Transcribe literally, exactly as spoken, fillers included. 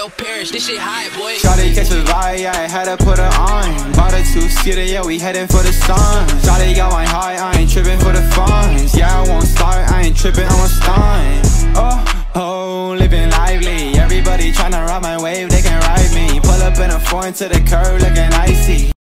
they'll perish. This shit high, boy. Shawty catch a vibe, yeah, I had to put her on. Bought a two-seater, yeah, we heading for the sun. Shawty got my high, I ain't tripping for the funds. Yeah, I won't start, I ain't tripping, I'm a stun. Oh, oh, living lively. Everybody tryna ride my wave, they can ride me. Pull up in a foreign to the curb looking icy.